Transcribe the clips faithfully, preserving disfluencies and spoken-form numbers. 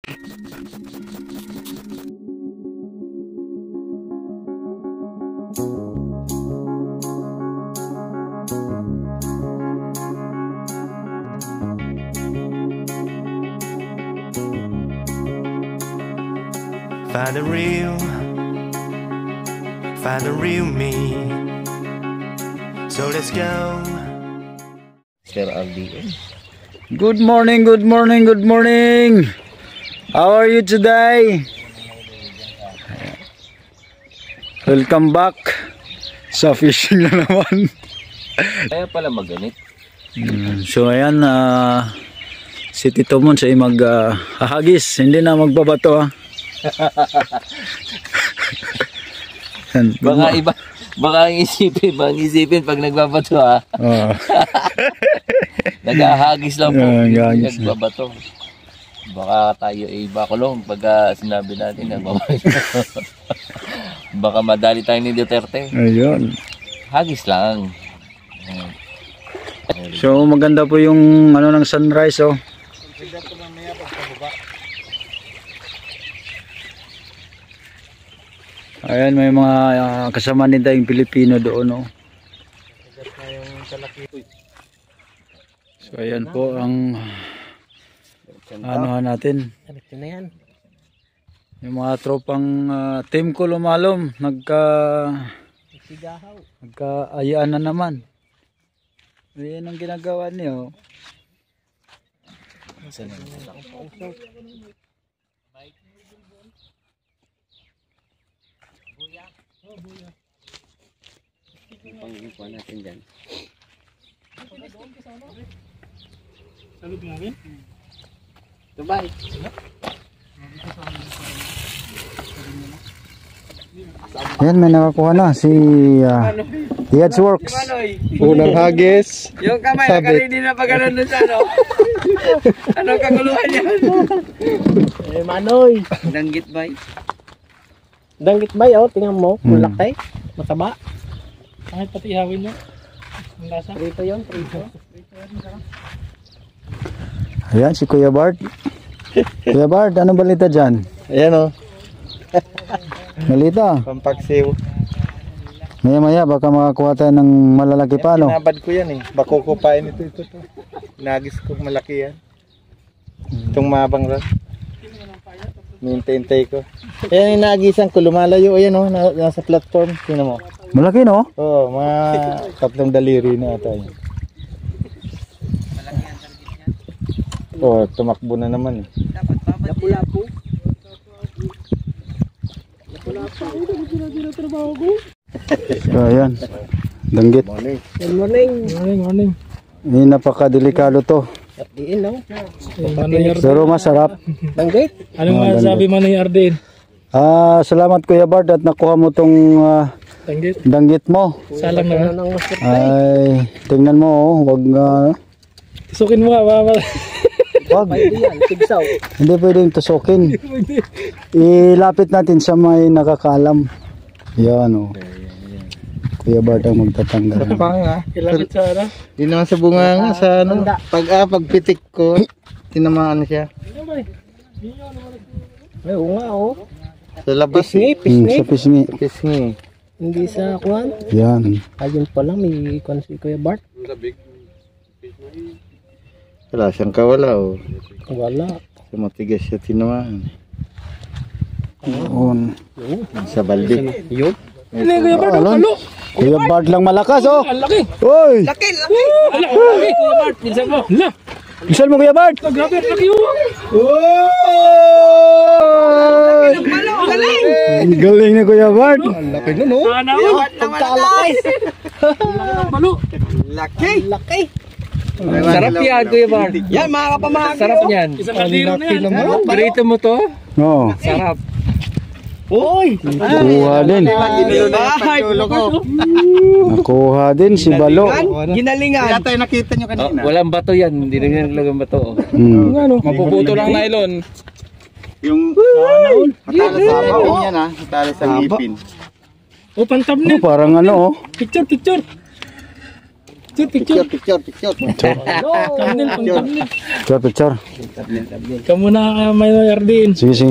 Find the real, find the real me. So let's go. Sir Aldi. Good morning, good morning, good morning. How are you today? Welcome back sa fishing na naman. Kaya pala maganit. So ayan, uh, si Tito Mons ay maghahagis, uh, hindi na magbabato ha. Baka iba, baka ang isipin, baka ang isipin pag nagbabato ha. Oh. Naghahagis lang po, Yeah, hindi hagis nagbabato. Baka tayo ay bakulong pagka sinabi natin nagbabato. Baka madali tayo ni Duterte. Ayun. Hagis lang. So maganda po yung ano ng sunrise oh. Ayan, may mga uh, kasama din tayong Pilipino doon oh. So ayan po ang ano natin. Yung mga tropang uh, team ko lumalom nagka nagkaayaan na naman. Ayan ang ginagawa niyo. Pang-ikuha natin dyan. Salud namin. Dubai. Ayan, may nakakuha na si uh, Yads Works. Unang hagis. Yung kamay, nakaready na pag ganun doon sa ano. Ano kaguluhan yan? Eh, Manoy. Danggit bay. Danggit bay, oh. Tingnan mo. Mulakay. Mataba. Kahit pati ihawin nyo. Ang lasa. Prito yun. Prito. Ayan, si Kuya Bart. Kuya Bart, ano balita dyan? Ayan, oh. Balita. Pampaksiw. Maya maya baka makakuha tayo ng malalaki pa no? Kinabad ko yan eh. Bako ko pa ito ito. ito. Nagis ko malaki yan. Itong mabang rin. Hintay-hintay ko. Ayan yung nagisan ko. Lumalayo. Ayan oh. Nasa platform. Tingnan mo. Malaki no? Oo. Mga tatlong daliri na ata yun. Oo. Tumakbo na naman eh. Lapu-lapu. So ayan. Danggit. Good morning. Morning, morning. Ini napakadelikado to. Diin no? Pero masarap. Danggit? Ano Anong masasabi man ni Arden? Ah, salamat Kuya Bart at nakuha mo tong uh, Danggit? danggit mo. Salang na. Ay, tingnan mo oh, wag uh, Tusukin mo nga, mama. wag. Hindi pwedeng tusukin. Ilapit natin sa may nakakalam. Yan oh. Kuya Bart ang magtatanggal. Ilapit sa ano? Di naman sa bunga nga sa ano, pag ah, pagpitik ko, tinamaan siya. Ay, oo nga oh. Sa labas. Pisngi, Hmm, sa pisngi. pisngi. Pisngi. Hindi sa kuwan. Yan. Ayun pala, may kuwan si Kuya Bart. Wala siyang kawala oh. Wala. Sa matigas siya tinamaan. Yun. Sa balde. Yun. Hindi, Kuya Bart, ang palo. Kuya Bart lang malakas oh. Ang laki. Hoy! Laki, laki. Ala, ang laki, Kuya Bart. Minsan mo. Ala. Bisal mo Kuya Bart. Oh, grabe, ang laki oh. Oh! Palo, galing. Ang galing ni Kuya Bart. Ang laki nun oh. Sana oh. Pagkalaki. Ang laki ng palo. Laki. Laki. Sarap yan, Kuya Bart. Yan, mga kapamahagi. Sarap yan. Isang kaldero na yan. Barito mo to? Oo. Sarap. Uy! Nakuha din. Bahay. Nakuha din si Balo. Ginalingan. Kaya tayo nakita nyo kanina. Walang bato yan. Hindi rin naglagang bato. Hmm. Mapuputo lang nylon. Yung matala sa ngipin yan ha. Matala sa ngipin. Oh, pantab Oh, na. parang ano oh. Picture, picture. Picture, picture. Picture, picture, picture. Thumbnail, pang thumbnail. Picture, picture. Kamu na may Ardin. Sige, sige.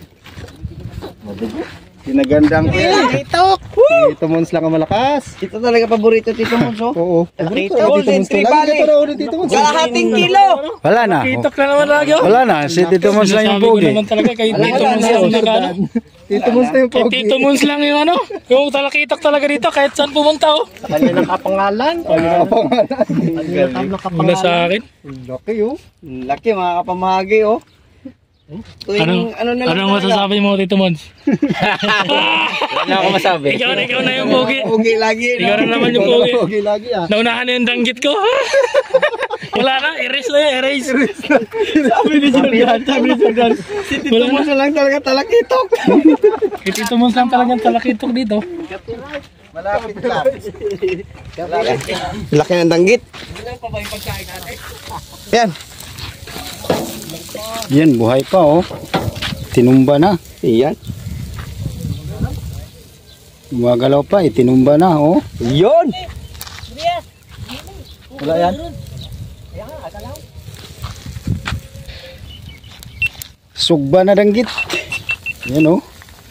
Pinagandang ko yan. Titok! Tito Mons lang ang malakas. Ito talaga paborito Tito Mons, oh. Oo. Tito Golden Mons, Three Valley. Dito raw ulit Tito Mons. Kalahating kilo. Wala na. Kitok na naman lagi. Wala na. Si Tito Mons lang yung Sinasabi ko pogi. naman talaga kay Tito Mons lang nagano. Tito Mons na yung Kay pogi. Tito Mons lang yung ano. Yung talakitok talaga dito kahit saan pumunta oh. Kanya nakapangalan. Mula sa akin. Laki oh. Laki, mga kapamahagi, oh. Tuwing, Anong, ano na lang anong talaga. masasabi mo Tito Mons? Wala ako masabi. Ikaw na ikaw na yung pogi. Pogi lagi. Ikaw na naman yung pogi. Pogi lagi ah. Naunahan na yung danggit ko. Wala na, erase na yun, erase. Sabi ni Jordan, sabi ni Jordan. Si Tito Mons na lang talaga talakitok. Kay Tito Mons lang talagang talakitok dito. Malapit lang. Laki ng danggit. Yan. Yan, buhay pa oh. Tinumba na. Yan. Gumagalaw pa, itinumba na oh. Yun. Wala yan. Sugba na danggit. Yan oh.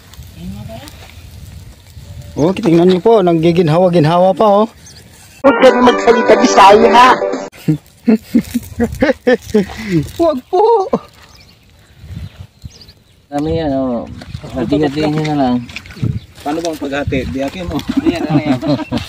Oh, tingnan niyo po, nanggiginhawa-ginhawa pa oh. Huwag ka magsalita Bisaya, ha? Huwag po. Kami yan, oh. Hati-hatiin nyo na lang. Paano bang paghati? Diyakin mo. Yan, ano yan.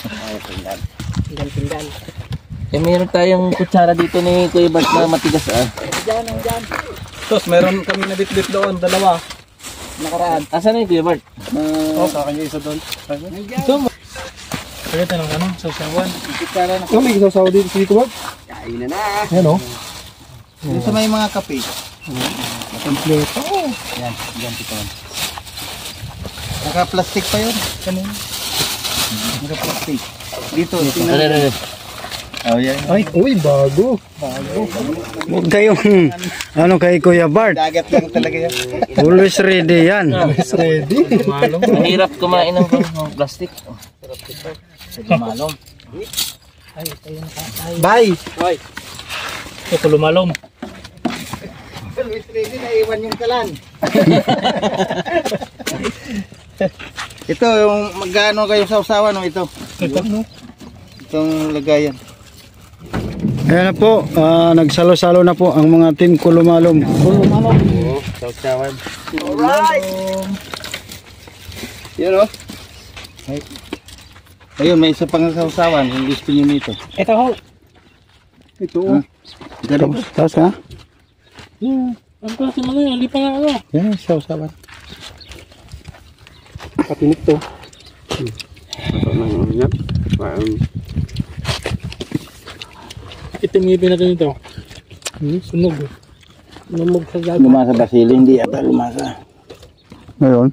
Eh, meron tayong kutsara dito ni Kuya Bart na matigas ah. Tos, meron kami na bit-bit doon, dalawa. Nakaraan. Asan na yung Kuya Bart? Oh, sa kanya isa doon. Ito mo. Pagkita ng ano, sasawan. Oh, may isasawa dito sa dito, Bob. Kain na na. Yan oh. Dito may mga kape. Kompleto. Yan, yan Tito Mons. Naka-plastic pa yun. Kanina. Naka-plastic. Dito, tingnan. Dali, dali. Oh, yan. Ay, uy, bago. Bago. Huwag kayong ano kay Kuya Bart. Dagat lang talaga yan. Always ready yan. Is ready. Mahirap kumain ng ng plastic. Oh. Malong. Bye. Ito lumalom. Is ready, naiwan yung kalan. Ito, yung magkano kayo sa usawa no ito? Ito. Itong lagayan. Ayan na po, ah, nagsalo-salo na po ang mga team Kulumalom. Oo, sa usawan. Alright. Yan o. Ayun, may isa pang sa usawan. Kung gusto nyo nito. Ito ho. Ito o. Tapos, tapos ha? Hmm. Ang klase mo na yun, hindi pa nga ano. Yan, sa usawan. Patinik to. Itimipin natin ito. Sunog. Lumog sa dagat. Lumasa ba sila? Hindi ata lumasa. Ngayon,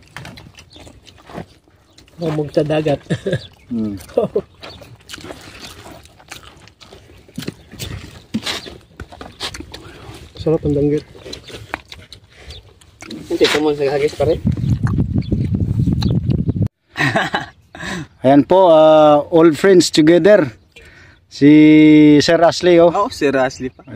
Lumog sa dagat. Hmm. Sarap ang danggit. Tito Mons naghagis pa rin. ayan po, ah, all friends together. Si Sir Ashley oh. Oh, si Rasli pa.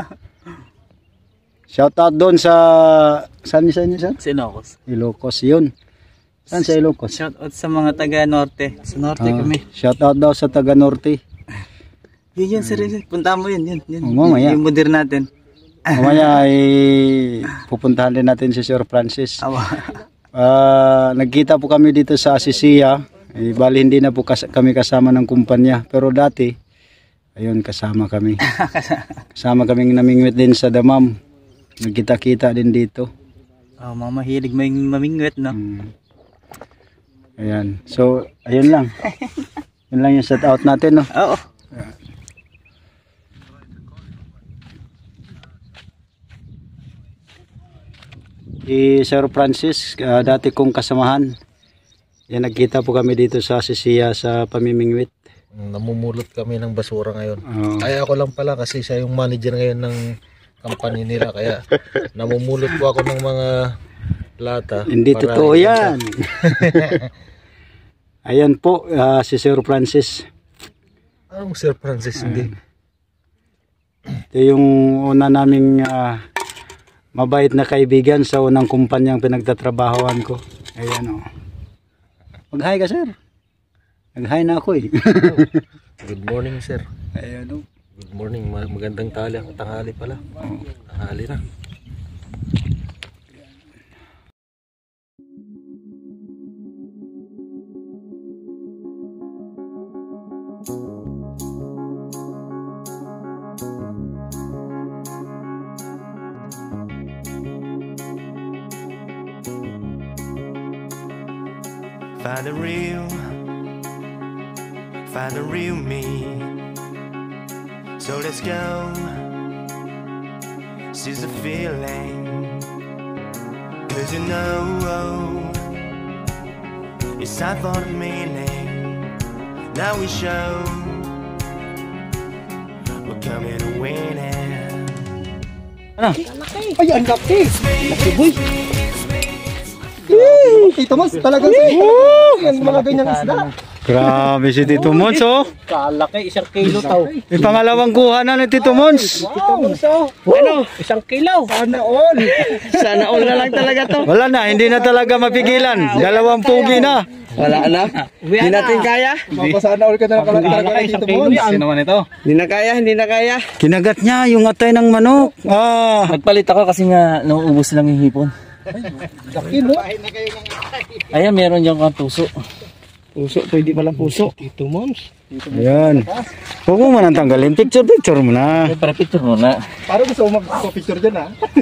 Shout out doon sa, saan niya sa inyo sir? Sinokos. Ilocos yun. Saan sa Ilocos? Shout out sa mga taga Norte. Sa Norte Ah, kami. shout out daw sa taga Norte. Yun, yun, sir. Punta mo yun, yun. yun. Oh, mamaya. Yung modern natin. Mamaya ay pupuntahan din natin si Sir Francis. Awa. Ah, nagkita po kami dito sa Asisia. Eh, bali hindi na po kas- kami kasama ng kumpanya. Pero dati, ayun kasama kami. Kasama kaming namingwit din sa Damam. Nagkita-kita din dito. Oh, mga mahilig may mamingwit, no? Hmm. Ayan. So, ayun lang. Yun lang yung shout out natin, no? Oo. Si Sir Francis, ah, dati kong kasamahan. Yan, nagkita po kami dito sa Asisia sa pamimingwit. Namumulot kami ng basura ngayon. Oo. Kaya ako lang pala kasi siya yung manager ngayon ng company nila. Kaya namumulot po ako ng mga lata. Hindi para totoo ibenta. yan. Ayan po, ah, si Sir Francis. Anong Sir Francis hindi? Ito yung una naming ah, mabait na kaibigan sa unang kumpanyang pinagtatrabahoan ko. Ayan o. Mag-hi ka, sir. Nag-hi na ako eh. Good morning, sir. Ayan o. Good morning. Ma- Magandang tali, tanghali pala. Tanghali na. Find the real, find the real me. So let's go, seize the feeling. Cause you know, it's time for the meaning. Now we show, we're coming to win it. Ay, ang laki! Laki boy! Tito Mons, talagang yung mga ganyang isda. Grabe si Tito Mons oh. Kalaki, isang kilo tao. May pangalawang kuha na ni Tito Mons. Tito Mons, oh. Ano? Isang kilo. Sana all! Sana all na lang talaga to. Wala na, hindi na talaga mapigilan. Dalawang pugi na. Wala na. Hindi natin kaya. Mapasana all ka na lang talaga kay Tito Mons. Sino naman ito? Hindi na kaya, hindi na kaya. Kinagat niya yung atay ng manok. Ah. Nagpalit ako kasi nga nauubos lang yung hipon. Laki no? Ayan, meron yung kang tuso. Puso, pwede pala puso. Tito Mons. Ayan. Huwag mo man ang tanggalin. Picture, picture mo na. Ay, para picture muna. Parang gusto mo mag-picture dyan ha?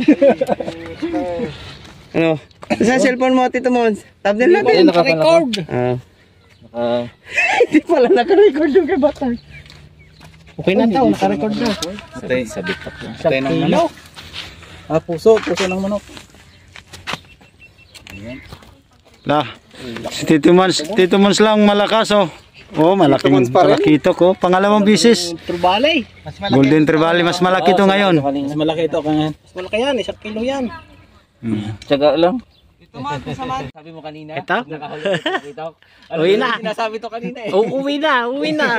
Ano? Sa cellphone mo, Tito Mons? Thumbnail natin. Naka-record. Ah. Naka... Hindi pala naka-record yung kay Batay. Okay na tao, naka-record na. Atay, sabit pa po. Isang kilo. Ah, puso. Puso ng manok. Lah. Si Tito Mons, Tito Mons lang malakas oh. Oh, malaking malaki ito ko. Pangalawang bisis. Trubale. Golden Trevally, mas malaki ito ngayon. Mas malaki ito kanyan. Mas malaki yan, isang kilo yan. Hmm. Tsaga lang. Sabi mo kanina. Ito? Nakahulog ito. Uwi na. Sinasabi to kanina eh. Oh, uwi na, uwi na.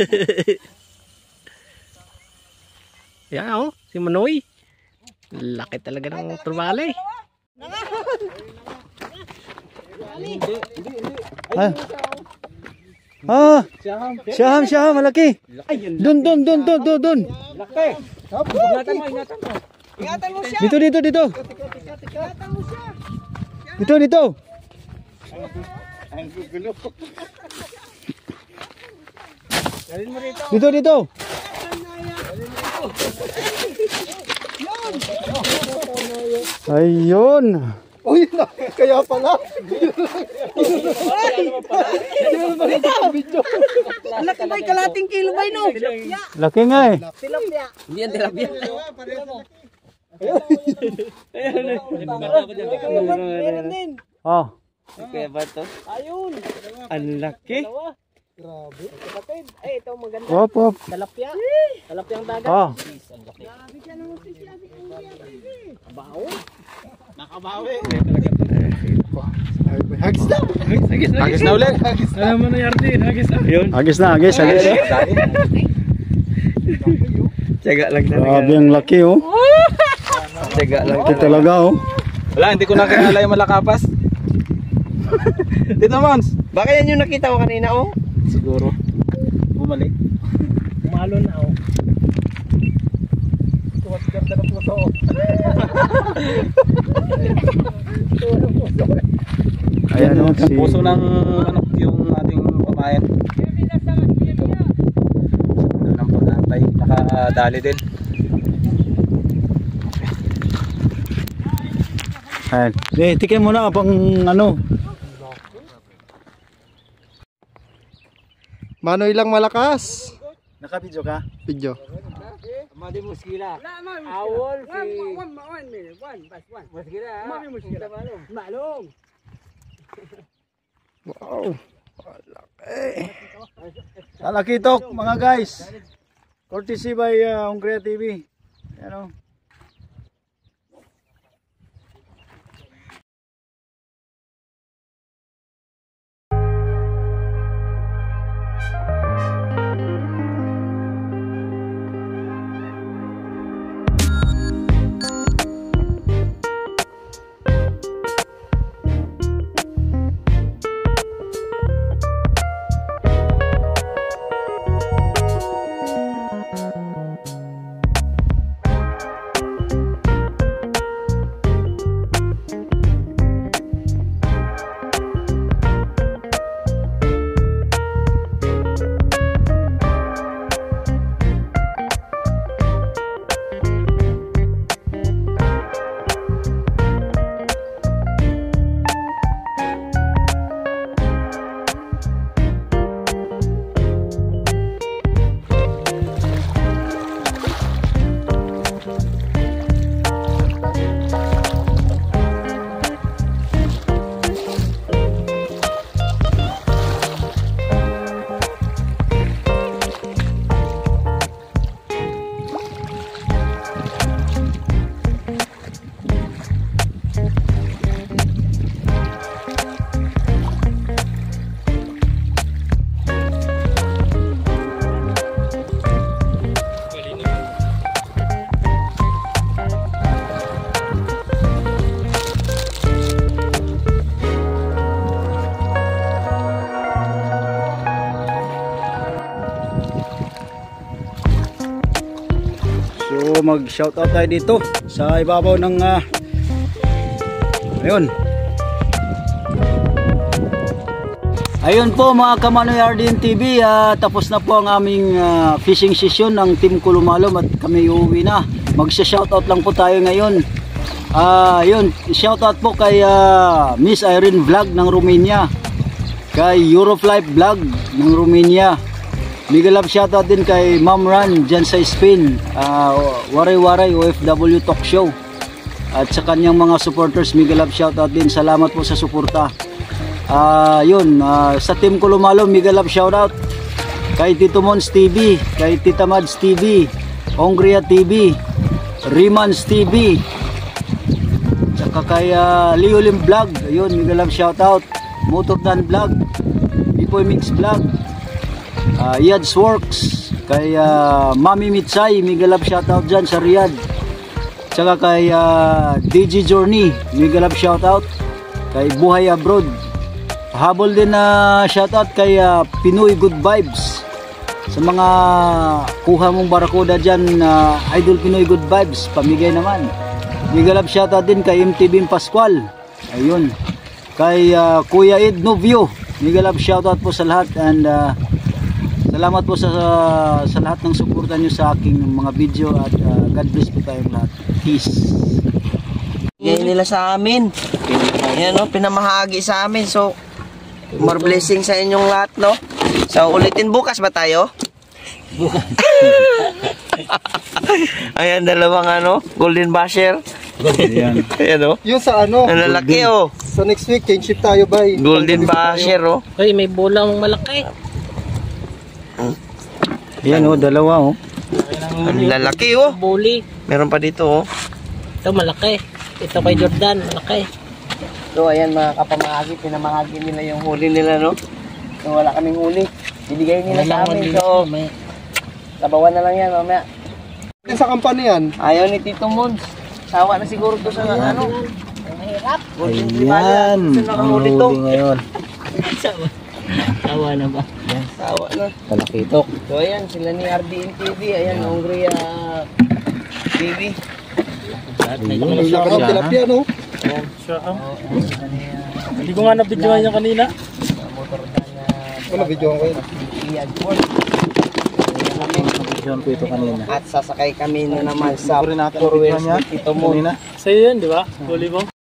Yan oh, si Manoy. Laki talaga ng trubale. Ah. Ah. Siyaham, siyaham, malaki. Dun, dun, dun, dun, dun, dun. Laki. Ingatan mo, ingatan mo. Ingatan mo siya. Dito, dito, dito. Ingatan mo siya. Dito, dito. Ang gugulo. Dalhin mo rito. Dito, dito. Ayun. Uy, kaya pala. Laki ba kalating kilo ba no? Laki nga eh. Tilapia. Hindi yan tilapia. Meron din. Oh. Kaya ba ito? Ayun. Ang laki. Grabe. Kapatid. Ay, ito maganda. Hop, hop. Talapia. Talapia ang dagat. Oh. Hagis na. Hagis na ulit. Alam mo na Yardi, hagis na. Agis na, agis, agis. Tiyaga lang talaga. Grabe ang laki oh. Tiyaga lang. Laki talaga oh. Wala, hindi ko na kilala yung malakapas. Tito Mons, baka yan yung nakita ko kanina oh. Siguro. Bumalik. Umalo na oh. Tuwas ganda ng puso oh. Ayan oh, si... Puso ng ano, yung ating pamayan. Ano lang pag-antay, nakadali din. Ayan. Eh, tikin mo na pang ano. Manoy lang malakas. Nakabidyo ka? Video. Madi muskila. Awol si one one minute. One bas one. Muskila. Mami muskila. Malong. Wow. Malaki ito mga guys. Courtesy by uh, Hungria T V. Ayan oh. mag-shoutout tayo dito sa ibabaw ng uh, ayun. Ayun po mga Kamanoy R D N T V, uh, tapos na po ang aming uh, fishing session ng Team Kulumalom at kami uuwi na. Magsha-shoutout lang po tayo ngayon. Ah, uh, yun, shoutout po kay uh, Miss Irene Vlog ng Romania, kay Euroflife Vlog ng Romania. Mega love shoutout din kay Ma'am Ran dyan sa Spain, uh, Waray-Waray O F W Talk Show. At sa kanyang mga supporters, mega love shoutout din. Salamat po sa suporta. Uh, yun, uh, sa Team Kulumalom, mega love shoutout kay Tito Mons T V, kay Tita Mads T V, Ongria T V, Rimans T V, tsaka kay uh, Leo Lim Vlog. Ayun, mega love shoutout. Motordan Vlog, Bipoy Mix Vlog, uh, Yads Works, kay uh, Mami Mitsay, mega love shoutout dyan sa Riyadh. Tsaka kay uh, D J Journey, mega love shoutout. Kay Buhay Abroad. Habol din na uh, shoutout kay uh, Pinoy Good Vibes. Sa mga kuha mong barakuda dyan, uh, Idol Pinoy Good Vibes, pamigay naman. Mega love shoutout din kay M T B Pascual. Ayun. Kay uh, Kuya Ed Novio, mega love shoutout po sa lahat, and uh, salamat po sa sa lahat ng suporta nyo sa aking mga video, at uh, God bless po tayong lahat. Peace. Bigay nila sa amin. Ayan, no, pinamahagi sa amin. So, more blessing sa inyong lahat, no? So, ulitin bukas ba tayo? Bukas. Ayan, dalawang ano, golden basher. Ayan. Ayan, no? Yung sa ano, Ang lalaki, oh. sa next week, change shift tayo ba? Golden basher, oh. Ay, may bulang malaki. Ayan, oh, dalawa, oh. Ang lalaki, oh. Buli. Meron pa dito, oh. Ito malaki. Ito kay Jordan, malaki. So, ayan mga kapamahagi, pinamahagi nila yung huli nila, no? So, wala kaming huli. Bibigay nila sa amin. So, tabawan na lang yan, mamaya. Sa kampanya yan, Ayaw ni Tito Mons. Sawa na siguro to sa ano. Ang hirap. Ayan, ang huli ngayon. Tawa na ba? Sawa na. Talakitok. So, ayan, sila ni R D N T V. Ayan, Hungria T V. ang laki ng tilapia, no? Ayan. Hindi ko nga na-videoan yung kanina. Motor na Wala, video ko yun. Iad Ford. Diyan po ito kanina. At sasakay kami na naman sa four wheels ni Tito Mons. Sa'yo yun, di ba? Huli mo?